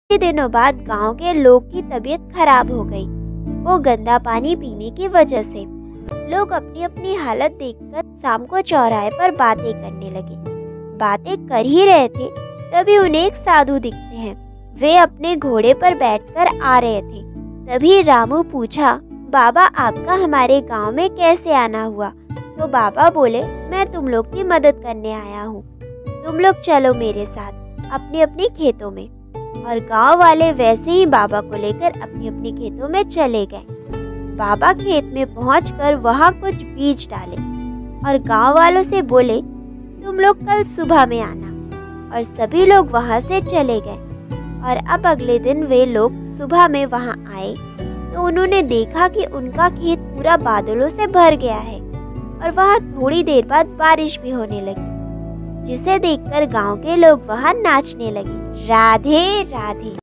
कुछ दिनों बाद गांव के लोग की तबीयत खराब हो गई, वो गंदा पानी पीने की वजह से। लोग अपनी अपनी हालत देखकर शाम को चौराहे पर बातें करने लगे। बातें कर ही रहे थे, तभी उन्हें एक साधु दिखते हैं। वे अपने घोड़े पर बैठकर आ रहे थे। तभी रामू पूछा, बाबा आपका हमारे गांव में कैसे आना हुआ? तो बाबा बोले, मैं तुम लोग की मदद करने आया हूँ, तुम लोग चलो मेरे साथ अपनी अपनी खेतों में। और गांव वाले वैसे ही बाबा को लेकर अपनी अपनी खेतों में चले गए। बाबा खेत में पहुंचकर वहां कुछ बीज डाले और गांव वालों से बोले, तुम लोग कल सुबह में आना। और सभी लोग वहां से चले गए। और अब अगले दिन वे लोग सुबह में वहां आए तो उन्होंने देखा कि उनका खेत पूरा बादलों से भर गया है और वहां थोड़ी देर बाद बारिश भी होने लगी, जिसे देखकर गांव के लोग वहां नाचने लगे। राधे राधे।